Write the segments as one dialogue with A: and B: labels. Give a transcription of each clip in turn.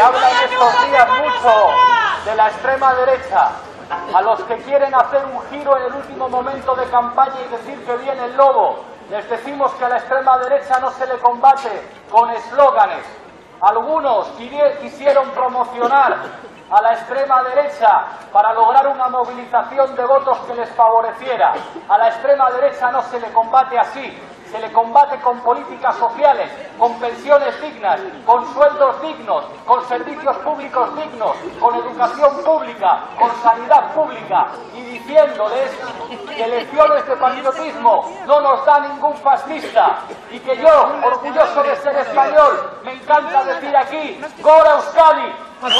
A: habla en estos días mucho de la extrema derecha, a los que quieren hacer un giro en el último momento de campaña y decir que viene el lobo, les decimos que a la extrema derecha no se le combate con eslóganes. Algunos quisieron promocionar a la extrema derecha para lograr una movilización de votos que les favoreciera. A la extrema derecha no se le combate así, se le combate con políticas sociales, con pensiones dignas, con sueldos dignos, con servicios públicos dignos, con educación pública, con sanidad pública, y diciéndoles que lecciones de patriotismo no nos da ningún fascista, y que yo, orgulloso de ser español, me encanta decir aquí, ¡Gora Euskadi!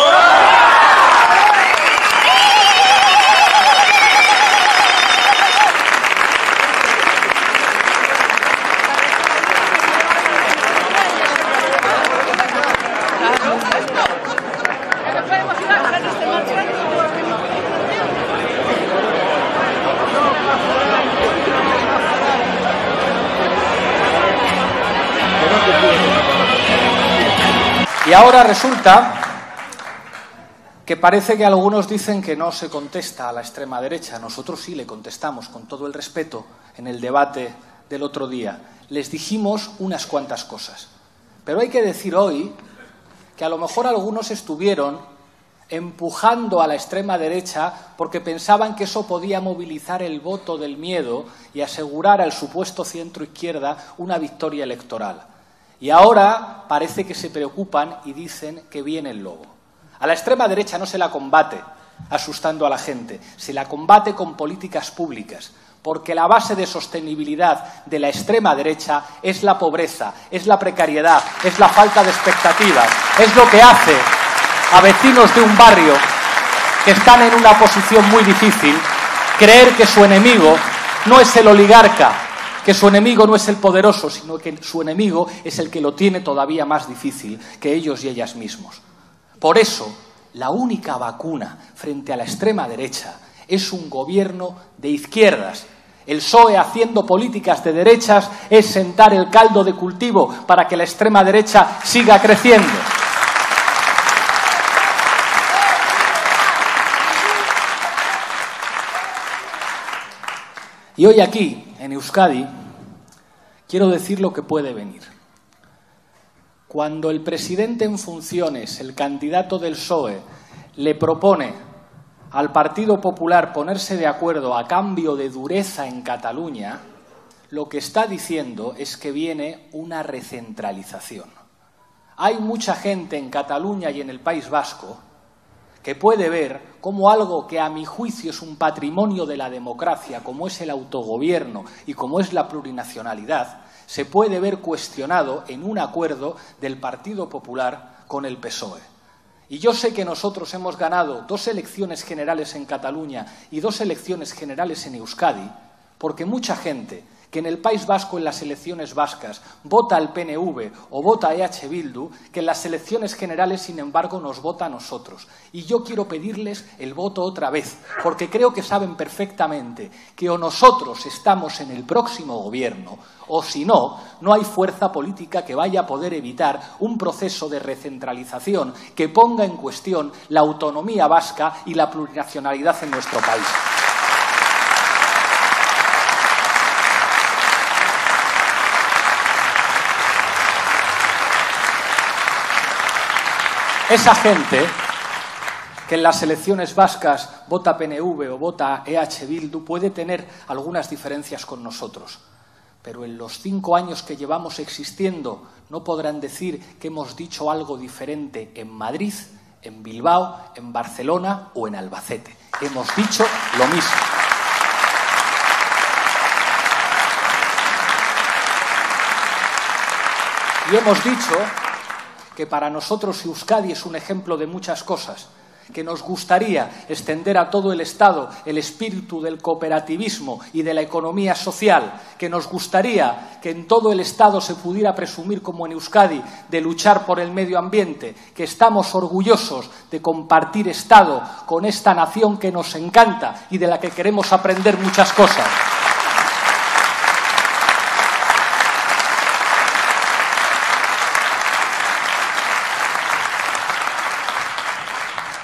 B: Y ahora resulta que parece que algunos dicen que no se contesta a la extrema derecha. Nosotros sí le contestamos, con todo el respeto, en el debate del otro día. Les dijimos unas cuantas cosas. Pero hay que decir hoy que a lo mejor algunos estuvieron empujando a la extrema derecha porque pensaban que eso podía movilizar el voto del miedo y asegurar al supuesto centro-izquierda una victoria electoral. Y ahora parece que se preocupan y dicen que viene el lobo. A la extrema derecha no se la combate asustando a la gente, se la combate con políticas públicas, porque la base de sostenibilidad de la extrema derecha es la pobreza, es la precariedad, es la falta de expectativas, es lo que hace a vecinos de un barrio que están en una posición muy difícil creer que su enemigo no es el oligarca, que su enemigo no es el poderoso, sino que su enemigo es el que lo tiene todavía más difícil que ellos y ellas mismos. Por eso, la única vacuna frente a la extrema derecha es un gobierno de izquierdas. El PSOE haciendo políticas de derechas es sentar el caldo de cultivo para que la extrema derecha siga creciendo. Y hoy aquí, en Euskadi, quiero decir lo que puede venir. Cuando el presidente en funciones, el candidato del PSOE, le propone al Partido Popular ponerse de acuerdo a cambio de dureza en Cataluña, lo que está diciendo es que viene una recentralización. Hay mucha gente en Cataluña y en el País Vasco que puede ver cómo algo que a mi juicio es un patrimonio de la democracia, como es el autogobierno y como es la plurinacionalidad, se puede ver cuestionado en un acuerdo del Partido Popular con el PSOE. Y yo sé que nosotros hemos ganado 2 elecciones generales en Cataluña y 2 elecciones generales en Euskadi, porque mucha gente que en el País Vasco, en las elecciones vascas, vota al PNV o vota a EH Bildu, que en las elecciones generales, sin embargo, nos vota a nosotros. Y yo quiero pedirles el voto otra vez, porque creo que saben perfectamente que o nosotros estamos en el próximo gobierno, o si no, no hay fuerza política que vaya a poder evitar un proceso de recentralización que ponga en cuestión la autonomía vasca y la plurinacionalidad en nuestro país. Esa gente que en las elecciones vascas vota PNV o vota EH Bildu puede tener algunas diferencias con nosotros, pero en los 5 años que llevamos existiendo no podrán decir que hemos dicho algo diferente en Madrid, en Bilbao, en Barcelona o en Albacete. Hemos dicho lo mismo. Y hemos dicho que para nosotros Euskadi es un ejemplo de muchas cosas, que nos gustaría extender a todo el Estado el espíritu del cooperativismo y de la economía social, que nos gustaría que en todo el Estado se pudiera presumir, como en Euskadi, de luchar por el medio ambiente, que estamos orgullosos de compartir Estado con esta nación que nos encanta y de la que queremos aprender muchas cosas.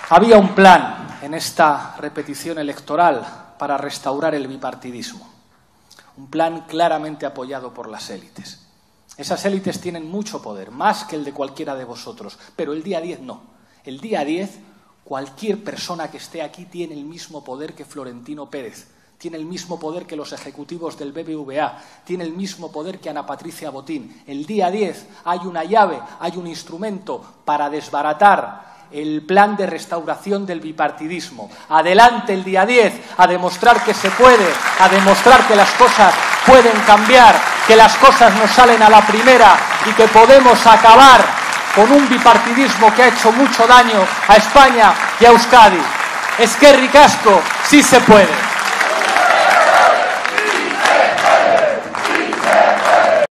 B: Había un plan en esta repetición electoral para restaurar el bipartidismo. Un plan claramente apoyado por las élites. Esas élites tienen mucho poder, más que el de cualquiera de vosotros, pero el día 10 no. El día 10, cualquier persona que esté aquí tiene el mismo poder que Florentino Pérez, tiene el mismo poder que los ejecutivos del BBVA, tiene el mismo poder que Ana Patricia Botín. El día 10 hay una llave, hay un instrumento para desbaratar el plan de restauración del bipartidismo. Adelante el día 10 a demostrar que se puede, a demostrar que las cosas pueden cambiar, que las cosas nos salen a la primera y que podemos acabar con un bipartidismo que ha hecho mucho daño a España y a Euskadi. Eskerrik asko, sí se puede.